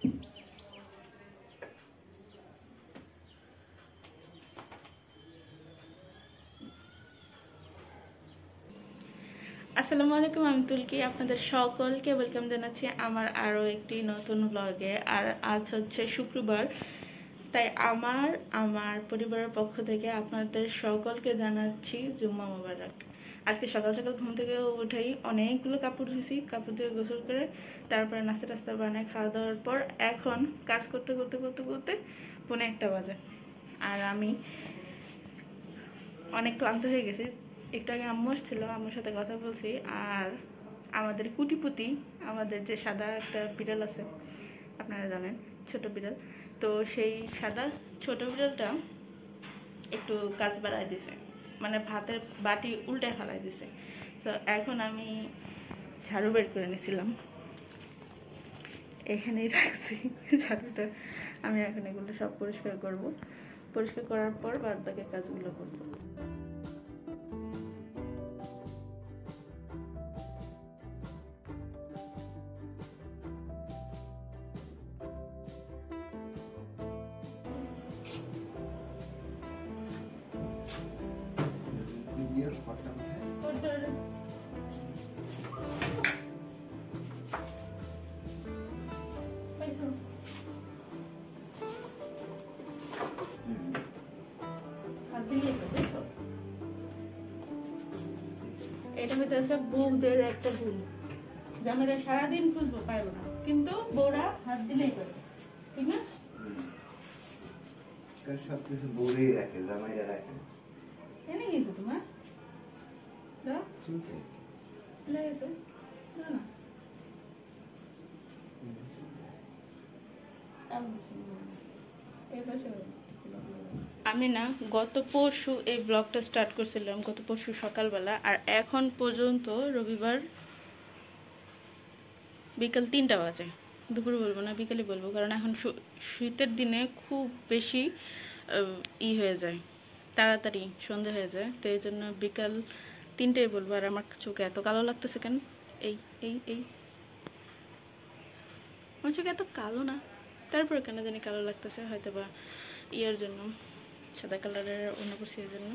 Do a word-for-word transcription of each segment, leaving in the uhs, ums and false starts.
আসসালামু আলাইকুম, আমি তুলকি। আপনাদের সকলকে ওয়েলকাম জানাচ্ছি আমার আরও একটি নতুন ব্লগে। আর আজ হচ্ছে শুক্রবার, তাই আমার আমার পরিবারের পক্ষ থেকে আপনাদের সকলকে জানাচ্ছি জুম্মা মোবারক। আজকে সকাল সকাল ঘুম থেকে উঠেই অনেকগুলো কাপড় ধুয়েছি, কাপড় ধুয়ে গোসল করে তারপরে নাস্তা টাস্তা বানায় খাওয়া দাওয়ার পর এখন কাজ করতে করতে করতে করতে পৌনে একটা বাজে। আর আমি অনেক ক্লান্ত হয়ে গেছি। একটু আগে আম্মু ছিল, আম্মুর সাথে কথা বলছি। আর আমাদের কুটিপুতি, আমাদের যে সাদা একটা বিড়াল আছে আপনারা জানেন, ছোট বিড়াল, তো সেই সাদা ছোট বিড়ালটা একটু কাজ বাড়াই দিছে, মানে ভাতের বাটি উল্টে ফেলাই দিছে। তো এখন আমি ঝাড়ু বের করে নিয়েছিলাম, এখানেই রাখছি ঝাড়ুটা। আমি এখন এগুলো সব পরিষ্কার করব, পরিষ্কার করার পর বাদ বাকি কাজগুলো করবো। এটা হইতেছে বউদের একটা ভুল, যে আমরা সারাদিন খুঁজবো পারবো না, কিন্তু বউরা হাত দিলেই করে, ঠিক না? সবকিছু বউই রাখে, জামাইরা রাখে। এনে গেছে তোমার লেগেছে না না আমি না গত পরশু এই ব্লগটা স্টার্ট করছিলাম, গত পরশু সকালবেলা। আর এখন পর্যন্ত রবিবার বিকাল তিনটা বাজে। দুপুরে বলবো না, বিকালে বলবো, কারণ এখন শীতের দিনে খুব বেশি ই হয়ে যায়, তাড়াতাড়ি সন্ধে হয়ে যায়। তো এই জন্য বিকাল তিনটাই বলবো। আর আমার চোখে এত কালো লাগতেছে কেন? এই এই এই আমার চোখে এত কালো না, তারপরে কেন জানি কালো লাগতেছে, হয়তো বা ইয়ের জন্য, সাদা কালারের অন্য করছি এর জন্য।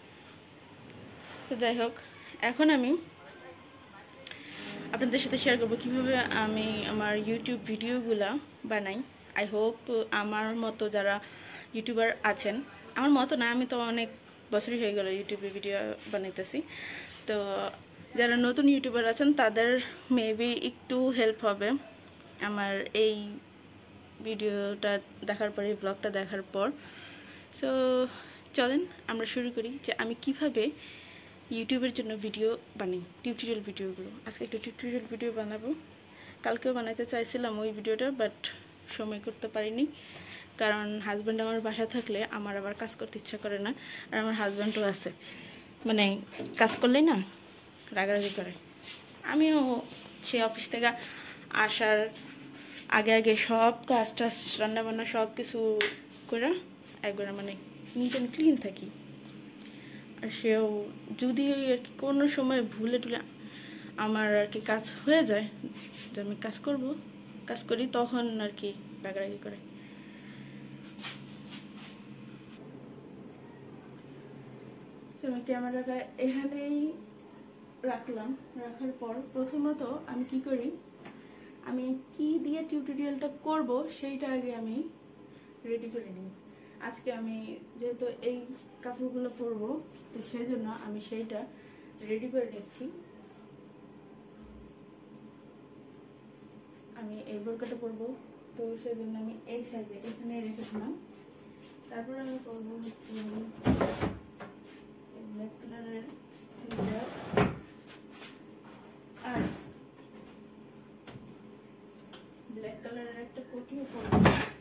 তো যাই হোক, এখন আমি আপনাদের সাথে শেয়ার করবো কীভাবে আমি আমার ইউটিউব ভিডিওগুলা বানাই। আই হোপ আমার মতো যারা ইউটিউবার আছেন, আমার মতো না, আমি তো অনেক বছরই হয়ে গেল ইউটিউবে ভিডিও বানাইতেছি, তো যারা নতুন ইউটিউবার আছেন তাদের মেবি একটু হেল্প হবে আমার এই ভিডিওটা দেখার পর, এই ব্লগটা দেখার পর। সো চলেন আমরা শুরু করি যে আমি কিভাবে ইউটিউবের জন্য ভিডিও বানাই, টিউটোরিয়াল ভিডিওগুলো। আজকে একটা টিউটোরিয়াল ভিডিও বানাবো, কালকেও বানাইতে চাইছিলাম ওই ভিডিওটা, বাট সময় করতে পারিনি, কারণ হাজব্যান্ড আমার বাসা থাকলে আমার আবার কাজ করতে ইচ্ছা করে না। আর আমার হাজব্যান্ডও আছে, মানে কাজ করলেই না রাগারাগি করে। আমিও সে অফিস থেকে আসার আগে আগে সব কাজ টাজ রান্নাবান্না সব কিছু করে একবার মানে নিট অ্যান্ড ক্লিন থাকি। আর সেও যদি আর কি কোনো সময় ভুলে টুলে আমার আর কি কাজ হয়ে যায়, যে আমি কাজ করব কাজ করি, তখন আর কি রাগারাগি করে। আমি ক্যামেরাটা এখানেই রাখলাম। রাখার পর প্রথমত আমি কি করি, আমি কি দিয়ে টিউটোরিয়ালটা করব সেইটা আগে আমি রেডি করে নিই। আজকে আমি যেহেতু এই কাপড়গুলো পরবো, তো সেই জন্য আমি সেইটা রেডি করে নিচ্ছি। আমি এই বোরকাটা পরবো, তো সেই জন্য আমি এই সাইডে এখানে রেখেছিলাম। তারপর আমি পরবো হচ্ছে ব্ল্যাক কালারের আর ব্ল্যাক কালারের একটা কোটিও পরবো।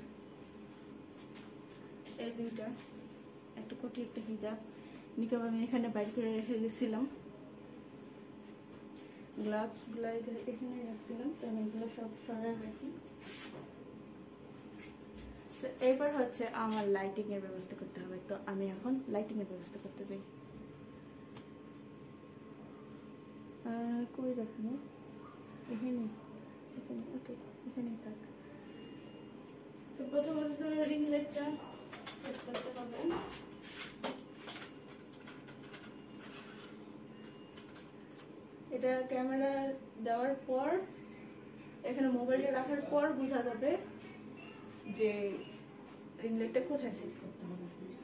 এই দুইটা, একটা কোটি একটা হিজাব। নিকাব আমি এখানে বাইর করে রেখে গেছিলাম, গ্লাভস গুলো এখানে রাখছিলাম, তো আমি এগুলো সব সরাই রাখি। তো এবার হচ্ছে আমার লাইটিং এর ব্যবস্থা করতে হবে, তো আমি এখন লাইটিং এর ব্যবস্থা করতে যাই। কই রাখবো? এখানে এখানে ওকে, এখানেই থাক। তো প্রথমত রিং লাইটটা সেট করতে হবে। এটা ক্যামেরা দেওয়ার পর এখানে মোবাইলটা রাখার পর বোঝা যাবে যে রিং লাইটটা কোথায় সেট করতে হবে।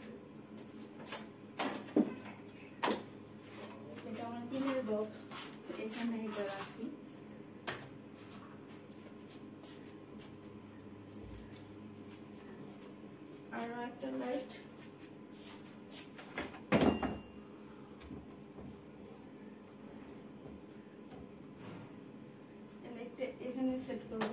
এটা আমার পিনের বক্স, এখানে এটা রাখি। আর একটা লাইট লাইটটা এখানে সেট করব।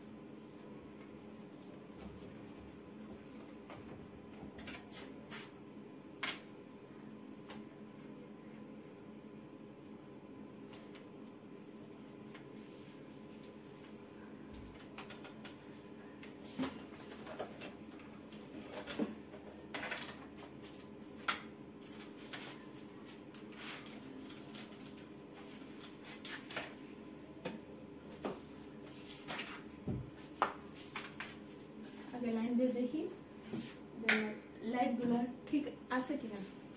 আগে লাইন দিয়ে দেখি যে লাইটগুলো ঠিক আছে কিনা।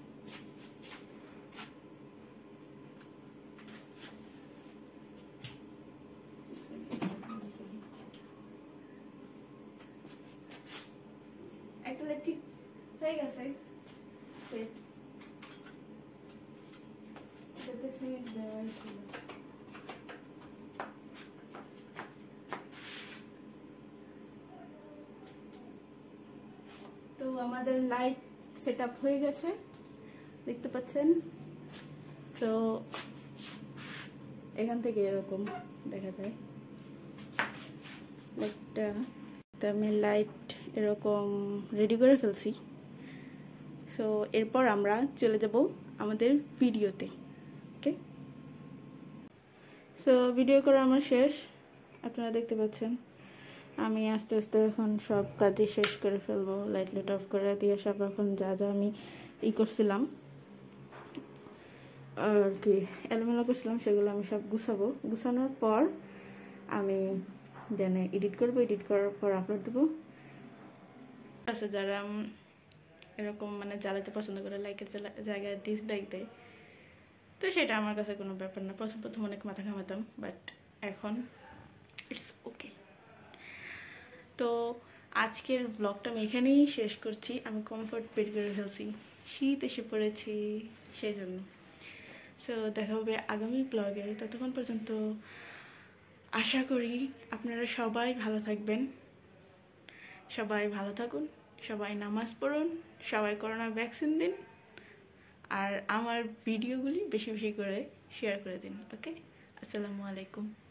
একটা লাইট ঠিক হয়ে গেছে সেট। এটাতে সুইচ দেওয়া ছিল। তো আমাদের লাইট সেটআপ হয়ে গেছে, দেখতে পাচ্ছেন। তো এখান থেকে এরকম দেখা যায় লাইটটা। তো আমি লাইট এরকম রেডি করে ফেলছি। সো এরপর আমরা চলে যাব আমাদের ভিডিওতে। ওকে, সো ভিডিও করা আমার শেষ, আপনারা দেখতে পাচ্ছেন। আমি আস্তে আস্তে এখন সব কাজই শেষ করে ফেলবো, লাইট লাইট অফ করে দিয়ে সব এখন যা যা আমি ই করছিলাম আর কি এলোমেলো করছিলাম সেগুলো আমি সব গুছাবো। গুছানোর পর আমি দেন এডিট করবো, এডিট করার পর আপলোড দেবো। আছে যারা এরকম মানে জ্বালাতে পছন্দ করে, লাইকের জায়গায় ডিসলাইক দেয়, তো সেটা আমার কাছে কোনো ব্যাপার না। প্রথম প্রথম অনেক মাথা ঘামাতাম, বাট এখন ইটস ওকে। তো আজকের ব্লগটা আমি এখানেই শেষ করছি। আমি কমফোর্ট বের করে ফেলছি, শীত এসে পড়েছি সেই জন্য। সো দেখা হবে আগামী ব্লগে। ততক্ষণ পর্যন্ত আশা করি আপনারা সবাই ভালো থাকবেন, সবাই ভালো থাকুন, সবাই নামাজ পড়ুন, সবাই করোনা ভ্যাকসিন দিন, আর আমার ভিডিওগুলি বেশি বেশি করে শেয়ার করে দিন। ওকে, আসসালামু আলাইকুম।